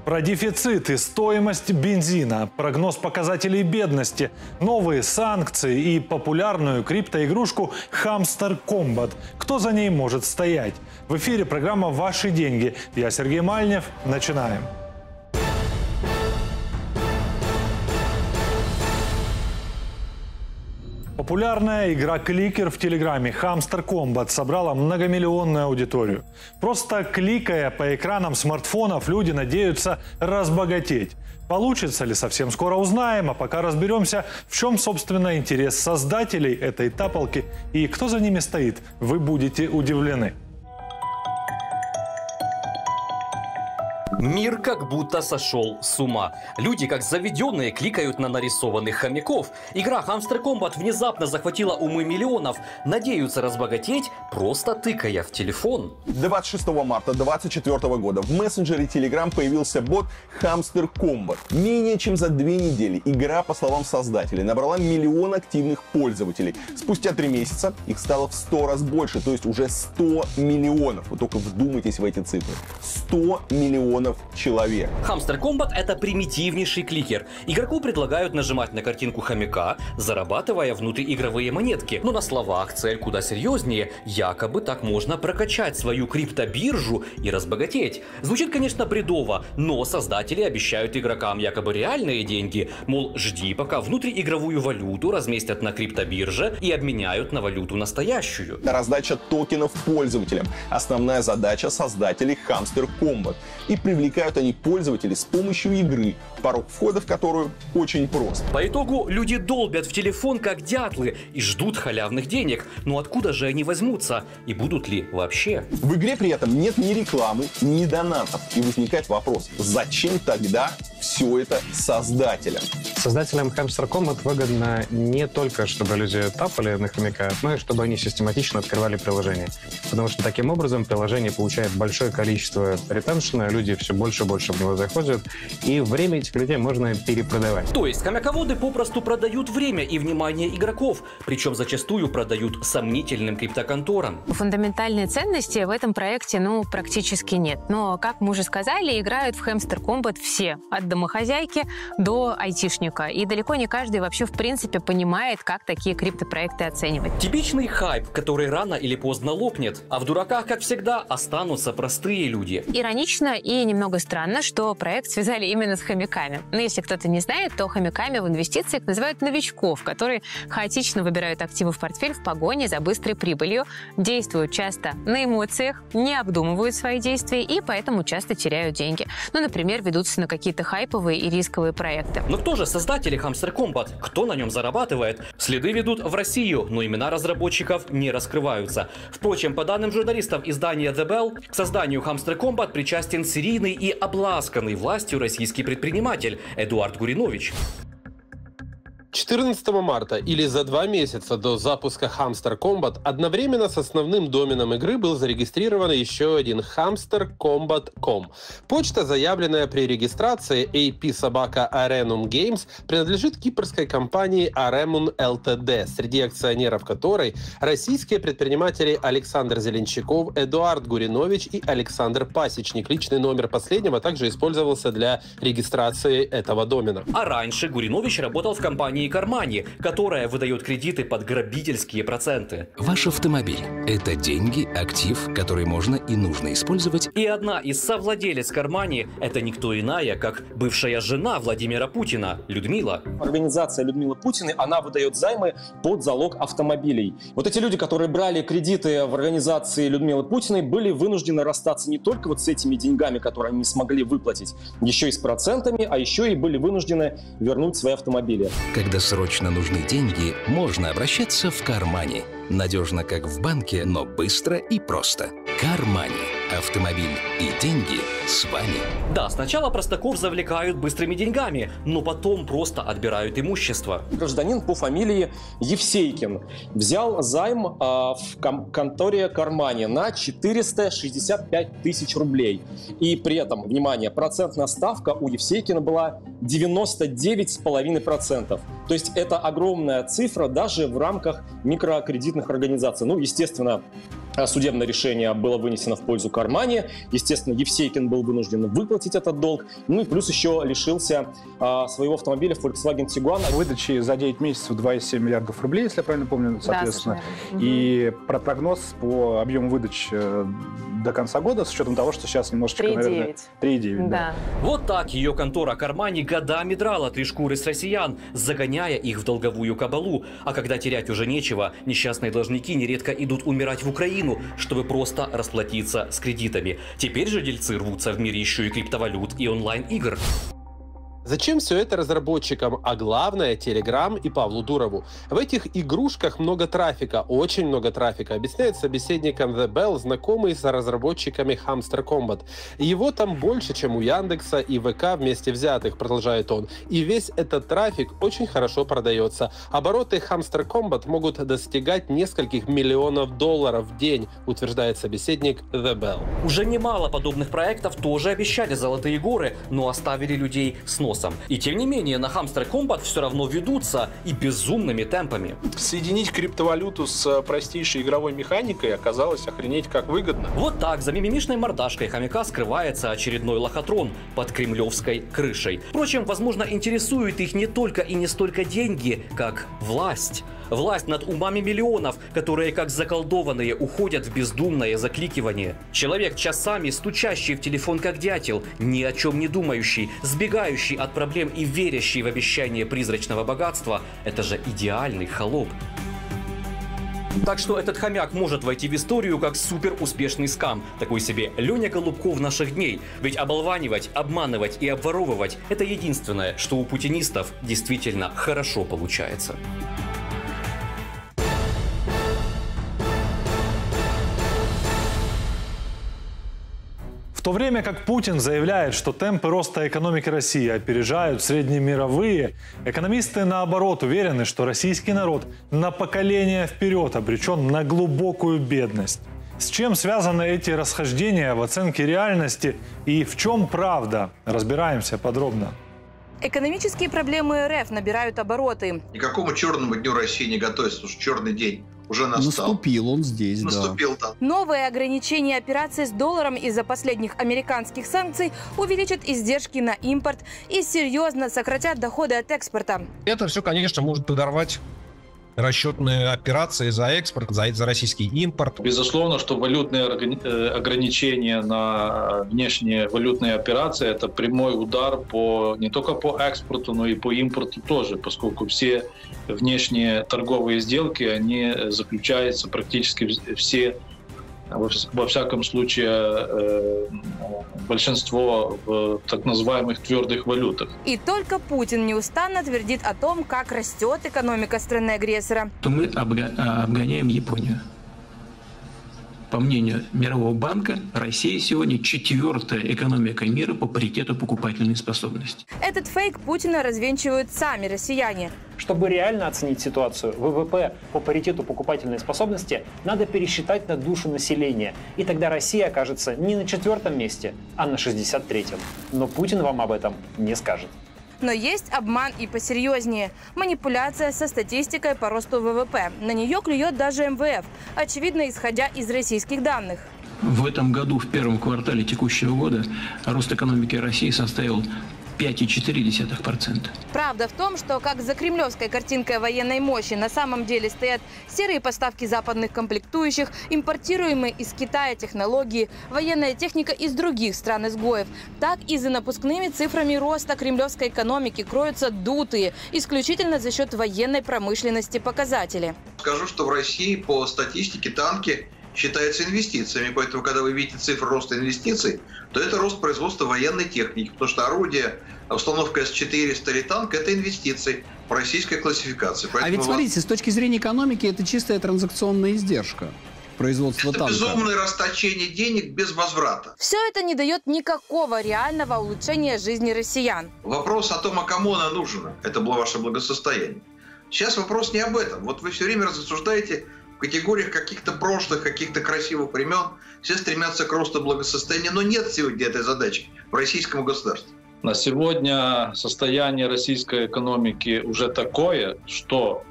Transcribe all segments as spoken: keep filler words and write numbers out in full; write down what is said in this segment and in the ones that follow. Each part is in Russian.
Про дефицит и стоимость бензина, прогноз показателей бедности, новые санкции и популярную криптоигрушку Hamster Kombat. Кто за ней может стоять? В эфире программа «Ваши деньги». Я Сергей Мальнев. Начинаем. Популярная игра «Кликер» в Телеграме Hamster Kombat собрала многомиллионную аудиторию. Просто кликая по экранам смартфонов, люди надеются разбогатеть. Получится ли, совсем скоро узнаем, а пока разберемся, в чем, собственно, интерес создателей этой тапалки и кто за ними стоит. Вы будете удивлены. Мир как будто сошел с ума. Люди, как заведенные, кликают на нарисованных хомяков. Игра Hamster Kombat внезапно захватила умы миллионов. Надеются разбогатеть, просто тыкая в телефон. двадцать шестого марта две тысячи двадцать четвёртого года в мессенджере Telegram появился бот Hamster Kombat. Менее чем за две недели игра, по словам создателей, набрала миллион активных пользователей. Спустя три месяца их стало в сто раз больше, то есть уже сто миллионов. Вы только вдумайтесь в эти цифры. сто миллионов человек. Hamster Kombat — это примитивнейший кликер. Игроку предлагают нажимать на картинку хомяка, зарабатывая внутриигровые монетки. Но на словах цель куда серьезнее. Якобы так можно прокачать свою криптобиржу и разбогатеть. Звучит, конечно, бредово, но создатели обещают игрокам якобы реальные деньги. Мол, жди, пока внутриигровую валюту разместят на криптобирже и обменяют на валюту настоящую. Раздача токенов пользователям. Основная задача создателей Hamster Kombat. И привлекают они пользователей с помощью игры, порог входа в которую очень прост. По итогу люди долбят в телефон как дятлы и ждут халявных денег. Но откуда же они возьмутся? И будут ли вообще? В игре при этом нет ни рекламы, ни донатов. И возникает вопрос, зачем тогда все это создателям? Создателям Hamster Kombat выгодно не только, чтобы люди тапали на хомяка, но и чтобы они систематично открывали приложение. Потому что таким образом приложение получает большое количество ретеншена, люди все больше и больше в него заходят, и время этих людей можно перепродавать. То есть хомяководы попросту продают время и внимание игроков, причем зачастую продают сомнительным криптоконторам. Фундаментальной ценности в этом проекте, ну, практически нет. Но, как мы уже сказали, играют в Hamster Kombat все, от домохозяйки до айтишника. И далеко не каждый вообще в принципе понимает, как такие криптопроекты оценивать. Типичный хайп, который рано или поздно лопнет, а в дураках, как всегда, останутся простые люди. Иронично и немного странно, что проект связали именно с хомяками. Но если кто-то не знает, то хомяками в инвестициях называют новичков, которые хаотично выбирают активы в портфель в погоне за быстрой прибылью, действуют часто на эмоциях, не обдумывают свои действия и поэтому часто теряют деньги. Ну, например, ведутся на какие-то хайповые и рисковые проекты. Но кто же создатели Hamster Kombat? Кто на нем зарабатывает? Следы ведут в Россию, но имена разработчиков не раскрываются. Впрочем, по данным журналистов издания The Bell, к созданию Hamster Kombat причастен серийный и обласканный властью российский предприниматель Эдуард Гуринович. четырнадцатого марта, или за два месяца до запуска Hamster Kombat, одновременно с основным доменом игры был зарегистрирован еще один hamster kombat точка ком. Почта, заявленная при регистрации эй пи собака Arenum Games, принадлежит кипрской компании Aremun эл ти ди, среди акционеров которой российские предприниматели Александр Зеленщиков, Эдуард Гуринович и Александр Пасечник. Личный номер последнего также использовался для регистрации этого домена. А раньше Гуринович работал в компании Кармани, которая выдает кредиты под грабительские проценты. Ваш автомобиль – это деньги, актив, который можно и нужно использовать. И одна из совладелец Кармани – это никто иная, как бывшая жена Владимира Путина, Людмила. Организация Людмилы Путиной, она выдает займы под залог автомобилей. Вот эти люди, которые брали кредиты в организации Людмилы Путиной, были вынуждены расстаться не только вот с этими деньгами, которые они не смогли выплатить, еще и с процентами, а еще и были вынуждены вернуть свои автомобили. Когда срочно нужны деньги, можно обращаться в Кармани. Надежно, как в банке, но быстро и просто. Кармани. Автомобиль и деньги с вами. Да, сначала простаков завлекают быстрыми деньгами, но потом просто отбирают имущество. Гражданин по фамилии Евсейкин взял займ э, в кон конторе Кармани на четыреста шестьдесят пять тысяч рублей. И при этом, внимание, процентная ставка у Евсейкина была девяносто девять целых пять десятых процента. То есть это огромная цифра даже в рамках микрокредитных организаций. Ну, естественно, судебное решение было вынесено в пользу Кармани. Естественно, Евсейкин был вынужден выплатить этот долг. Ну и плюс еще лишился а, своего автомобиля Volkswagen Tiguan. Выдачи за девять месяцев два и семь миллиардов рублей, если я правильно помню, соответственно. Да, и про прогноз по объему выдач до конца года, с учетом того, что сейчас немножечко, наверное... три и девять. Да. Да. Вот так ее контора Кармани годами драла три шкуры с россиян, загоняя их в долговую кабалу. А когда терять уже нечего, несчастные должники нередко идут умирать в Украину, чтобы просто расплатиться с кредитами. Теперь же дельцы рвутся в мире еще и криптовалют и онлайн-игр. Зачем все это разработчикам, а главное Telegram и Павлу Дурову? В этих игрушках много трафика, очень много трафика, объясняет собеседникам The Bell, знакомый с разработчиками Hamster Combat. Его там больше, чем у Яндекса и ВК вместе взятых, продолжает он. И весь этот трафик очень хорошо продается. Обороты Hamster Combat могут достигать нескольких миллионов долларов в день, утверждает собеседник The Bell. Уже немало подобных проектов тоже обещали золотые горы, но оставили людей с носом. И тем не менее на Hamster Combat все равно ведутся и безумными темпами. Соединить криптовалюту с простейшей игровой механикой оказалось охренеть как выгодно. Вот так за мимимишной мордашкой хомяка скрывается очередной лохотрон под кремлевской крышей. Впрочем, возможно, интересуют их не только и не столько деньги, как власть. Власть над умами миллионов, которые как заколдованные уходят в бездумное закликивание. Человек, часами стучащий в телефон как дятел, ни о чем не думающий, сбегающий от проблем и верящий в обещание призрачного богатства – это же идеальный холоп. Так что этот хомяк может войти в историю как супер успешный скам. Такой себе Леня Голубков наших дней. Ведь оболванивать, обманывать и обворовывать – это единственное, что у путинистов действительно хорошо получается. В то время как Путин заявляет, что темпы роста экономики России опережают среднемировые, экономисты наоборот уверены, что российский народ на поколение вперед обречен на глубокую бедность. С чем связаны эти расхождения в оценке реальности и в чем правда? Разбираемся подробно. Экономические проблемы РФ набирают обороты. Никакому черному дню России не готовится, потому что черный день уже настал. Наступил он здесь, Наступил, да. да. Новые ограничения операций с долларом из-за последних американских санкций увеличат издержки на импорт и серьезно сократят доходы от экспорта. Это все, конечно, может подорвать расчетные операции за экспорт, за, за российский импорт. Безусловно, что валютные ограничения на внешние валютные операции – это прямой удар по, не только по экспорту, но и по импорту тоже, поскольку все внешние торговые сделки, они заключаются практически все, во всяком случае, большинство в так называемых твердых валютах. И только Путин неустанно твердит о том, как растет экономика страны-агрессора. То мы обгоняем Японию. По мнению Мирового банка, Россия сегодня четвертая экономика мира по паритету покупательной способности. Этот фейк Путина развенчивают сами россияне. Чтобы реально оценить ситуацию, ВВП по паритету покупательной способности надо пересчитать на душу населения. И тогда Россия окажется не на четвертом месте, а на шестьдесят третьем. Но Путин вам об этом не скажет. Но есть обман и посерьезнее. Манипуляция со статистикой по росту ВВП. На нее клюет даже эм вэ эф, очевидно, исходя из российских данных. В этом году, в первом квартале текущего года, рост экономики России составил пять и четыре десятых процента. Правда в том, что как за кремлевской картинкой военной мощи на самом деле стоят серые поставки западных комплектующих, импортируемые из Китая технологии, военная техника из других стран-изгоев, так и за напускными цифрами роста кремлевской экономики кроются дутые, исключительно за счет военной промышленности показатели. Скажу, что в России по статистике танки считаются инвестициями, поэтому, когда вы видите цифры роста инвестиций, то это рост производства военной техники, потому что орудие, установка эс четыреста или танк – это инвестиции по российской классификации. Поэтому а ведь смотрите, с точки зрения экономики, это чистая транзакционная издержка производства это танка. Это безумное расточение денег без возврата. Все это не дает никакого реального улучшения жизни россиян. Вопрос о том, а кому она нужна, это было ваше благосостояние. Сейчас вопрос не об этом. Вот вы все время рассуждаете в категориях каких-то прошлых, каких-то красивых времен. Все стремятся к росту благосостояния, но нет сегодня этой задачи в российском государстве. На сегодня состояние российской экономики уже такое, что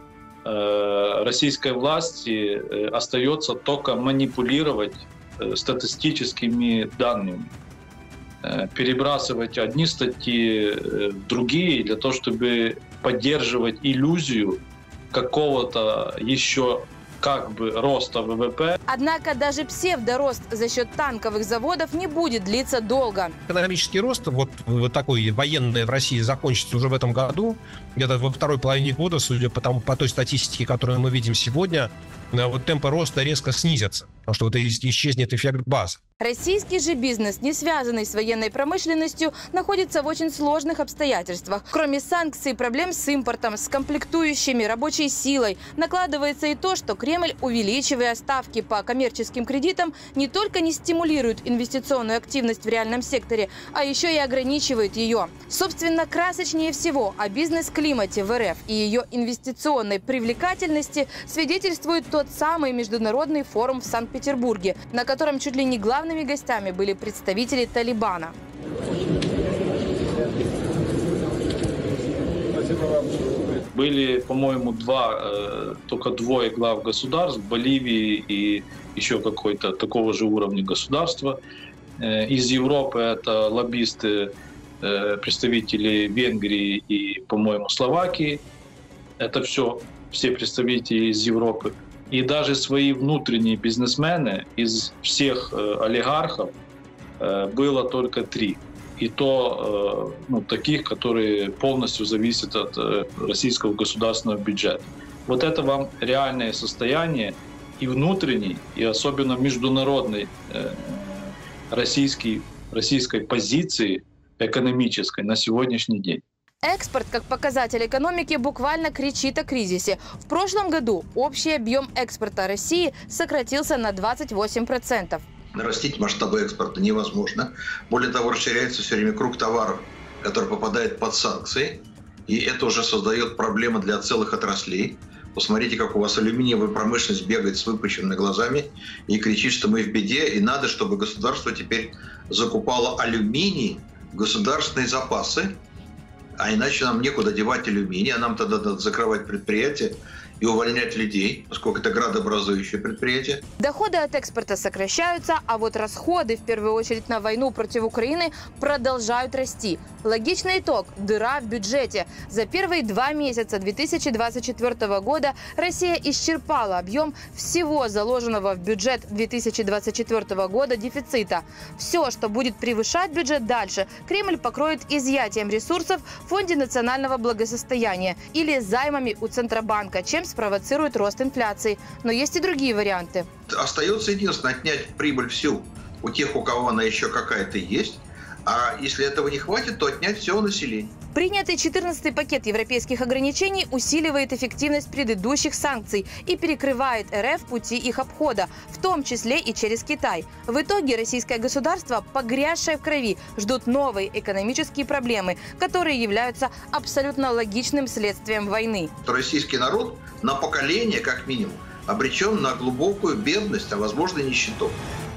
э, российской власти э, остается только манипулировать э, статистическими данными, э, перебрасывать одни статьи э, в другие для того, чтобы поддерживать иллюзию какого-то еще как бы роста ВВП. Однако даже псевдорост за счет танковых заводов не будет длиться долго. Экономический рост, вот, вот такой военный в России, закончится уже в этом году, где-то во второй половине года, судя по, тому, по той статистике, которую мы видим сегодня, вот темпы роста резко снизятся, потому что вот исчезнет эффект базы. Российский же бизнес, не связанный с военной промышленностью, находится в очень сложных обстоятельствах. Кроме санкций, проблем с импортом, с комплектующими, рабочей силой, накладывается и то, что Кремль, увеличивая ставки по коммерческим кредитам, не только не стимулирует инвестиционную активность в реальном секторе, а еще и ограничивает ее. Собственно, красочнее всего о бизнес-климате в РФ и ее инвестиционной привлекательности свидетельствует тот самый международный форум в Санкт-Петербурге, на котором чуть ли не главный Главными гостями были представители Талибана. Были, по-моему, два, э, только двое глав государств, Боливии и еще какой-то такого же уровня государства. Э, из Европы это лоббисты, э, представители Венгрии и, по-моему, Словакии. Это все, все представители из Европы. И даже свои внутренние бизнесмены из всех э, олигархов э, было только три. И то э, ну, таких, которые полностью зависят от э, российского государственного бюджета. Вот это вам реальное состояние и внутренней, и особенно международной э, российской, российской позиции экономической на сегодняшний день. Экспорт, как показатель экономики, буквально кричит о кризисе. В прошлом году общий объем экспорта России сократился на двадцать восемь процентов. Нарастить масштабы экспорта невозможно. Более того, расширяется все время круг товаров, который попадает под санкции. И это уже создает проблемы для целых отраслей. Посмотрите, как у вас алюминиевая промышленность бегает с выпущенными глазами и кричит, что мы в беде. И надо, чтобы государство теперь закупало алюминий, государственные запасы. А иначе нам некуда девать алюминий, а нам тогда надо закрывать предприятия и увольнять людей, поскольку это градообразующее предприятие. Доходы от экспорта сокращаются, а вот расходы, в первую очередь на войну против Украины, продолжают расти. Логичный итог – дыра в бюджете. За первые два месяца две тысячи двадцать четвёртого года Россия исчерпала объем всего заложенного в бюджет две тысячи двадцать четвёртого года дефицита. Все, что будет превышать бюджет дальше, Кремль покроет изъятием ресурсов в Фонде национального благосостояния или займами у Центробанка, чем спровоцирует рост инфляции. Но есть и другие варианты. Остается единственное – отнять прибыль всю у тех, у кого она еще какая-то есть. А если этого не хватит, то отнять все у населения. Принятый четырнадцатый пакет европейских ограничений усиливает эффективность предыдущих санкций и перекрывает РФ пути их обхода, в том числе и через Китай. В итоге российское государство, погрязшее в крови, ждут новые экономические проблемы, которые являются абсолютно логичным следствием войны. Российский народ на поколение, как минимум, обречен на глубокую бедность, а возможно и нищету.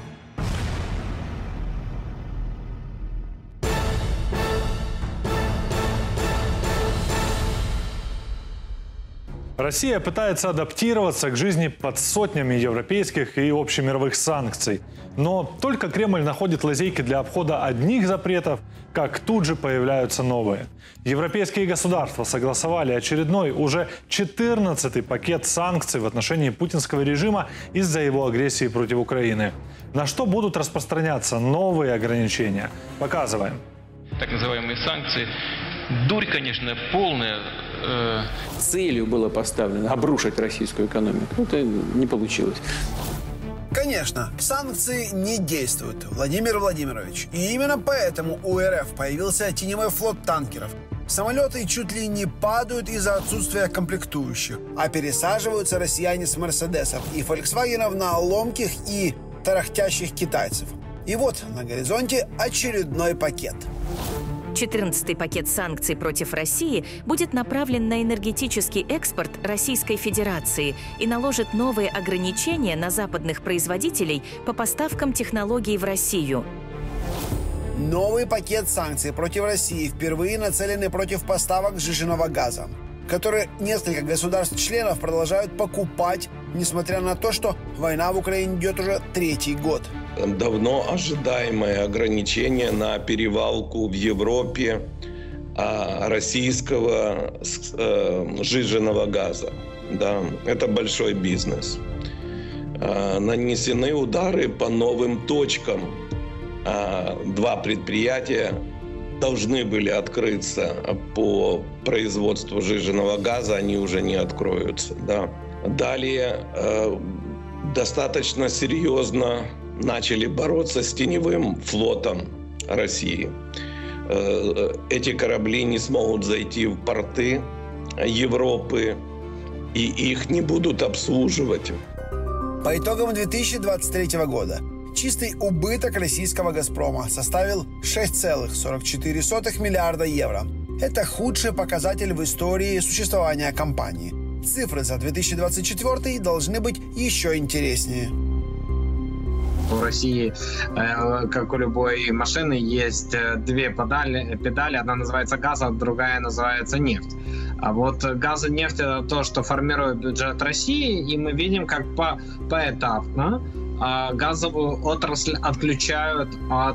Россия пытается адаптироваться к жизни под сотнями европейских и общемировых санкций. Но только Кремль находит лазейки для обхода одних запретов, как тут же появляются новые. Европейские государства согласовали очередной, уже четырнадцатый пакет санкций в отношении путинского режима из-за его агрессии против Украины. На что будут распространяться новые ограничения? Показываем. Так называемые санкции. Дурь, конечно, полная. Целью было поставлено обрушить российскую экономику. Это не получилось. Конечно, санкции не действуют, Владимир Владимирович. И именно поэтому у РФ появился теневой флот танкеров. Самолеты чуть ли не падают из-за отсутствия комплектующих, а пересаживаются россияне с мерседесов и фольксвагенов на ломких и тарахтящих китайцев. И вот на горизонте очередной пакет. четырнадцатый пакет санкций против России будет направлен на энергетический экспорт Российской Федерации и наложит новые ограничения на западных производителей по поставкам технологий в Россию. Новый пакет санкций против России впервые нацелены против поставок сжиженного газа. которые несколько государств-членов продолжают покупать, несмотря на то, что война в Украине идет уже третий год. Давно ожидаемое ограничение на перевалку в Европе российского сжиженного газа. Да, это большой бизнес. Нанесены удары по новым точкам. Два предприятия должны были открыться по производству сжиженного газа, они уже не откроются. Да. Далее достаточно серьезно начали бороться с теневым флотом России. Эти корабли не смогут зайти в порты Европы, и их не будут обслуживать. По итогам две тысячи двадцать третьего года чистый убыток российского «Газпрома» составил шесть целых сорок четыре сотых миллиарда евро. Это худший показатель в истории существования компании. Цифры за две тысячи двадцать четвёртый должны быть еще интереснее. У России, как у любой машины, есть две педали, педали. Одна называется газ, а другая называется нефть. А вот газ и нефть – это то, что формирует бюджет России, и мы видим, как по, поэтапно газовую отрасль отключают от,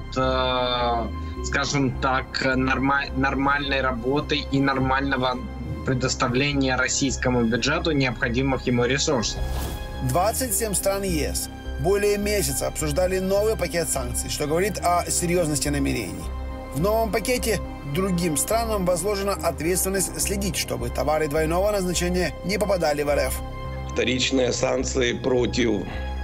скажем так, норма- нормальной работы и нормального предоставления российскому бюджету необходимых ему ресурсов. двадцать семь стран ЕС более месяца обсуждали новый пакет санкций, что говорит о серьезности намерений. В новом пакете другим странам возложена ответственность следить, чтобы товары двойного назначения не попадали в РФ. Вторичные санкции против,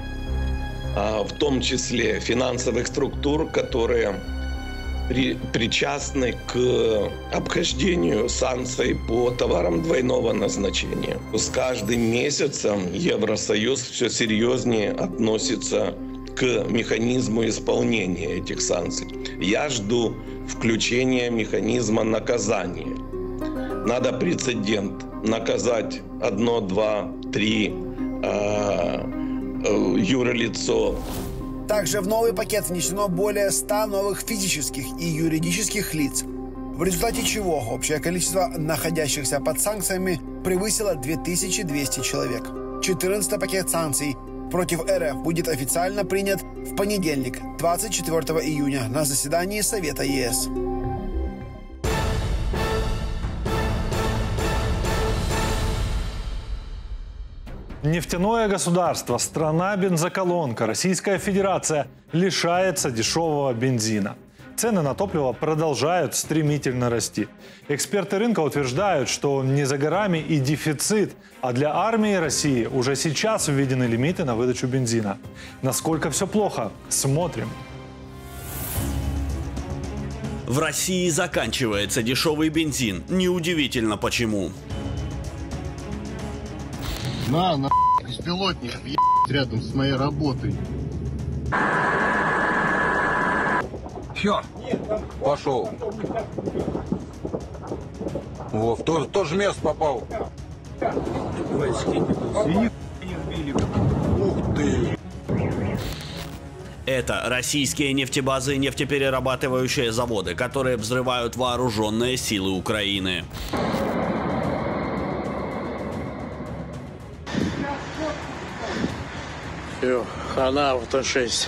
в том числе, финансовых структур, которые при, причастны к обхождению санкций по товарам двойного назначения. С каждым месяцем Евросоюз все серьезнее относится к механизму исполнения этих санкций. Я жду включения механизма наказания. Надо прецедент. Наказать одно, два, три э, э, юрлицо. Также в новый пакет внесено более ста новых физических и юридических лиц, в результате чего общее количество находящихся под санкциями превысило две тысячи двести человек. четырнадцатый пакет санкций против РФ будет официально принят в понедельник, двадцать четвёртого июня, на заседании Совета ЕС. Нефтяное государство, страна-бензоколонка, Российская Федерация лишается дешевого бензина. Цены на топливо продолжают стремительно расти. Эксперты рынка утверждают, что не за горами и дефицит, а для армии России уже сейчас введены лимиты на выдачу бензина. Насколько все плохо? Смотрим. В России заканчивается дешевый бензин. Неудивительно почему. На, на, беспилотник въебать рядом с моей работой. Все, пошел. Вот, в то, то же место попал. Ух ты. Это российские нефтебазы и нефтеперерабатывающие заводы, которые взрывают вооруженные силы Украины. Все, хана авто шесть.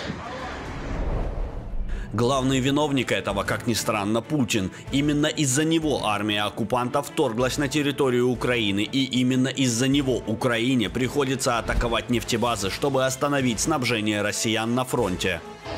Главный виновник этого, как ни странно, Путин. Именно из-за него армия оккупантов вторглась на территорию Украины, и именно из-за него Украине приходится атаковать нефтебазы, чтобы остановить снабжение россиян на фронте.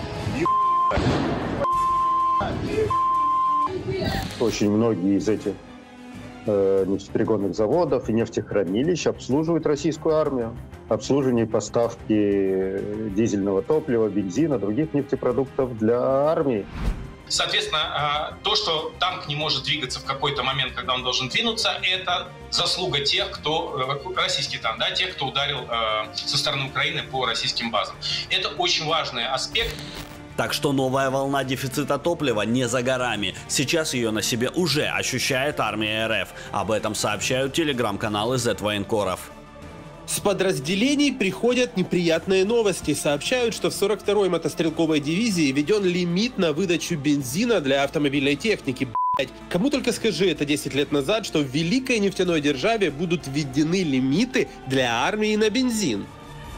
Очень многие из этих э, нефтеперегонных заводов и нефтехранилищ обслуживают российскую армию. Обслуживание и поставки дизельного топлива, бензина, других нефтепродуктов для армии. Соответственно, то, что танк не может двигаться в какой-то момент, когда он должен двинуться, это заслуга тех, кто, российский танк, да, тех, кто ударил со стороны Украины по российским базам. Это очень важный аспект. Так что новая волна дефицита топлива не за горами. Сейчас ее на себе уже ощущает армия РФ. Об этом сообщают телеграм-каналы зет-военкоров. С подразделений приходят неприятные новости. Сообщают, что в сорок второй мотострелковой дивизии введен лимит на выдачу бензина для автомобильной техники. Кому только скажи это десять лет назад, что в великой нефтяной державе будут введены лимиты для армии на бензин.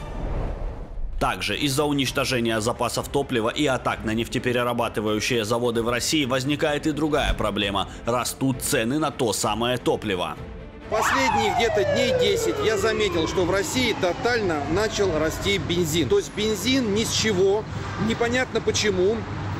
Также из-за уничтожения запасов топлива и атак на нефтеперерабатывающие заводы в России возникает и другая проблема – растут цены на то самое топливо. Последние где-то дней десять я заметил, что в России тотально начал расти бензин. То есть бензин ни с чего, непонятно почему,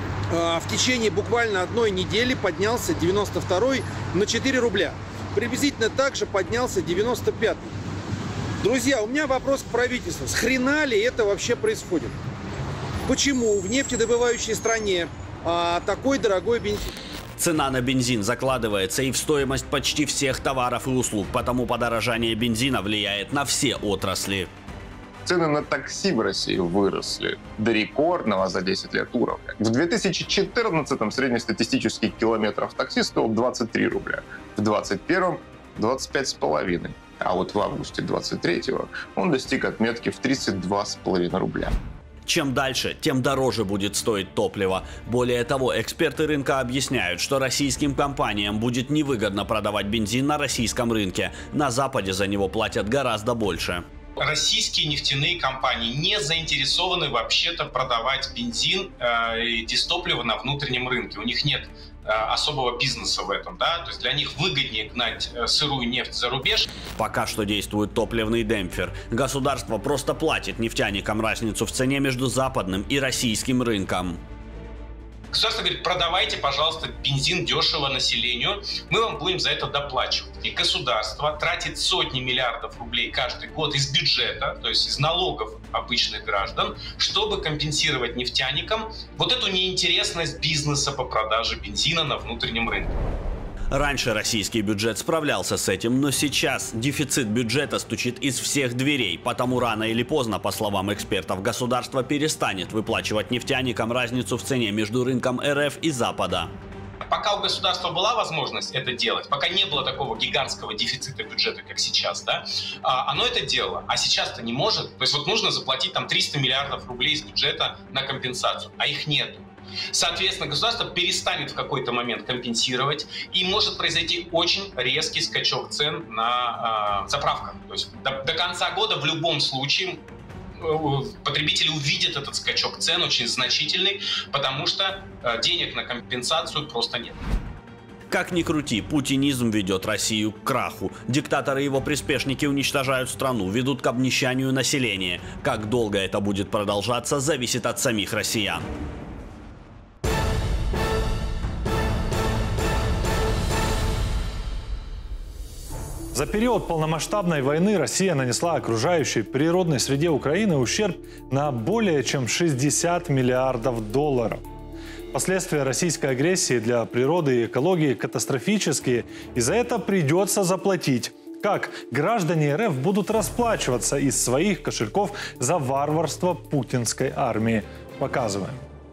в течение буквально одной недели поднялся девяносто второй на четыре рубля. Приблизительно так же поднялся девяносто пятый. Друзья, у меня вопрос к правительству. С хрена ли это вообще происходит? Почему в нефтедобывающей стране а, такой дорогой бензин? Цена на бензин закладывается и в стоимость почти всех товаров и услуг, потому подорожание бензина влияет на все отрасли. Цены на такси в России выросли до рекордного за десять лет уровня. В две тысячи четырнадцатом среднестатистический километр в такси стоил двадцать три рубля, в двадцать первом – двадцать пять с половиной. А вот в августе двадцать третьего он достиг отметки в тридцать два с половиной рубля. Чем дальше, тем дороже будет стоить топливо. Более того, эксперты рынка объясняют, что российским компаниям будет невыгодно продавать бензин на российском рынке. На Западе за него платят гораздо больше. Российские нефтяные компании не заинтересованы вообще-то продавать бензин э, и дистопливо на внутреннем рынке. У них нет э, особого бизнеса в этом, да, то есть для них выгоднее гнать э, сырую нефть за рубеж. Пока что действует топливный демпфер. Государство просто платит нефтяникам разницу в цене между западным и российским рынком. Государство говорит, продавайте, пожалуйста, бензин дешево населению, мы вам будем за это доплачивать. И государство тратит сотни миллиардов рублей каждый год из бюджета, то есть из налогов обычных граждан, чтобы компенсировать нефтяникам вот эту неинтересность бизнеса по продаже бензина на внутреннем рынке. Раньше российский бюджет справлялся с этим, но сейчас дефицит бюджета стучит из всех дверей, потому рано или поздно, по словам экспертов, государство перестанет выплачивать нефтяникам разницу в цене между рынком эр эф и Запада. Пока у государства была возможность это делать, пока не было такого гигантского дефицита бюджета, как сейчас, да, оно это делало, а сейчас-то не может. То есть вот нужно заплатить там триста миллиардов рублей из бюджета на компенсацию, а их нету. Соответственно, государство перестанет в какой-то момент компенсировать, и может произойти очень резкий скачок цен на э, заправках. То есть до, до конца года в любом случае потребители увидят этот скачок цен очень значительный, потому что э, денег на компенсацию просто нет. Как ни крути, путинизм ведет Россию к краху. Диктаторы и его приспешники уничтожают страну, ведут к обнищанию населения. Как долго это будет продолжаться, зависит от самих россиян. За период полномасштабной войны Россия нанесла окружающей природной среде Украины ущерб на более чем шестьдесят миллиардов долларов. Последствия российской агрессии для природы и экологии катастрофические, и за это придется заплатить. Как граждане эр эф будут расплачиваться из своих кошельков за варварство путинской армии? Показываем.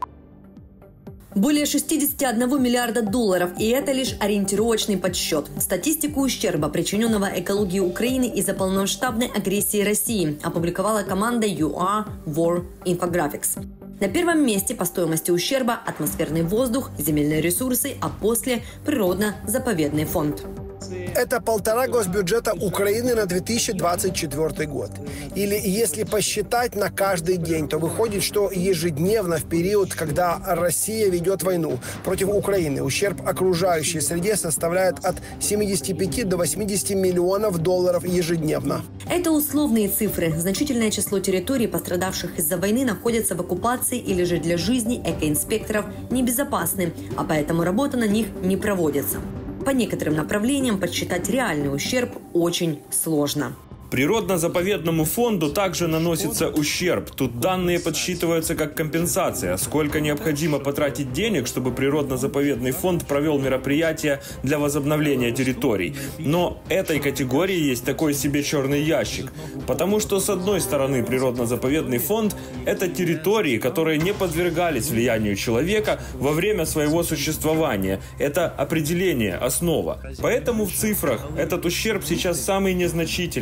Более шестидесяти одного миллиарда долларов, и это лишь ориентировочный подсчет. Статистику ущерба, причиненного экологии Украины из-за полномасштабной агрессии России, опубликовала команда ю ар War Infographics. На первом месте по стоимости ущерба атмосферный воздух, земельные ресурсы, а после – природно-заповедный фонд. Это полтора госбюджета Украины на две тысячи двадцать четвёртый год. Или если посчитать на каждый день, то выходит, что ежедневно в период, когда Россия ведет войну против Украины, ущерб окружающей среде составляет от семидесяти пяти до восьмидесяти миллионов долларов ежедневно. Это условные цифры. Значительное число территорий, пострадавших из-за войны, находятся в оккупации или же для жизни экоинспекторов небезопасны, а поэтому работа на них не проводится. По некоторым направлениям подсчитать реальный ущерб очень сложно. Природно-заповедному фонду также наносится ущерб. Тут данные подсчитываются как компенсация. Сколько необходимо потратить денег, чтобы природно-заповедный фонд провел мероприятия для возобновления территорий. Но этой категории есть такой себе черный ящик. Потому что, с одной стороны, природно-заповедный фонд – это территории, которые не подвергались влиянию человека во время своего существования. Это определение, основа. Поэтому в цифрах этот ущерб сейчас самый незначительный.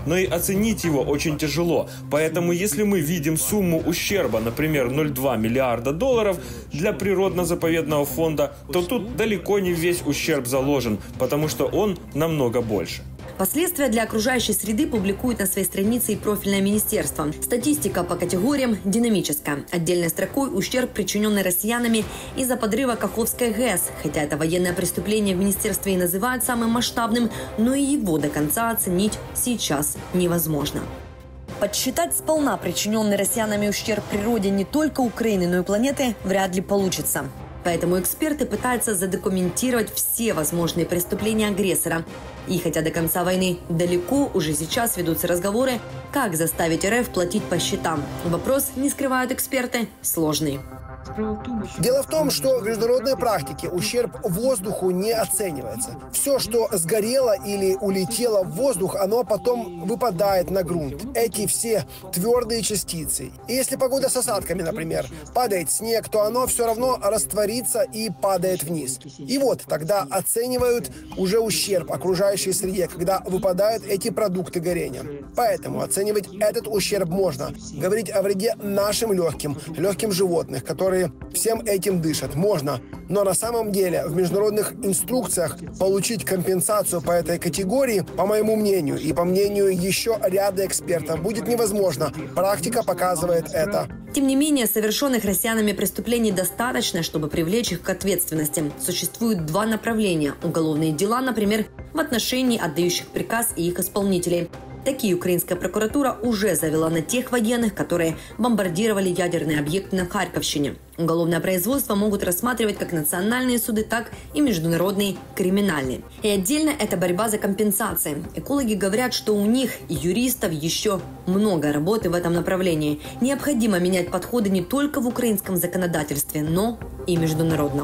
но и оценить его очень тяжело. Поэтому если мы видим сумму ущерба, например, ноль целых два миллиарда долларов для природно-заповедного фонда, то тут далеко не весь ущерб заложен, потому что он намного больше. Последствия для окружающей среды публикует на своей странице и профильное министерство. Статистика по категориям динамическая. Отдельной строкой ущерб, причиненный россиянами из-за подрыва Каховской ГЭС. Хотя это военное преступление в министерстве и называют самым масштабным, но и его до конца оценить сейчас невозможно. Подсчитать сполна причиненный россиянами ущерб природе не только Украины, но и планеты вряд ли получится. Поэтому эксперты пытаются задокументировать все возможные преступления агрессора. И хотя до конца войны далеко, уже сейчас ведутся разговоры, как заставить РФ платить по счетам. Вопрос, не скрывают эксперты, сложный. Дело в том, что в международной практике ущерб воздуху не оценивается. Все, что сгорело или улетело в воздух, оно потом выпадает на грунт. Эти все твердые частицы. И если погода с осадками, например, падает снег, то оно все равно растворится и падает вниз. И вот тогда оценивают уже ущерб окружающей среде, когда выпадают эти продукты горения. Поэтому оценивать этот ущерб можно. Говорить о вреде нашим легким, легким животных, которые всем этим дышат, можно. Но на самом деле в международных инструкциях получить компенсацию по этой категории, по моему мнению и по мнению еще ряда экспертов, будет невозможно. Практика показывает это. Тем не менее, совершенных россиянами преступлений достаточно, чтобы привлечь их к ответственности. Существует два направления. Уголовные дела, например, в отношении отдающих приказ и их исполнителей. Такие украинская прокуратура уже завела на тех военных, которые бомбардировали ядерные объекты на Харьковщине. Уголовное производство могут рассматривать как национальные суды, так и международные криминальные. И отдельно это борьба за компенсации. Экологи говорят, что у них и юристов еще много работы в этом направлении. Необходимо менять подходы не только в украинском законодательстве, но и международном.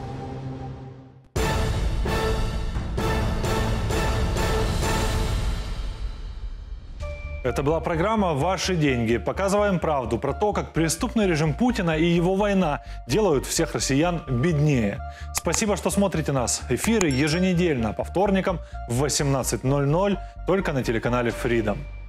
Это была программа «Ваши деньги». Показываем правду про то, как преступный режим Путина и его война делают всех россиян беднее. Спасибо, что смотрите нас. Эфиры еженедельно по вторникам в восемнадцать ноль ноль только на телеканале Freedom.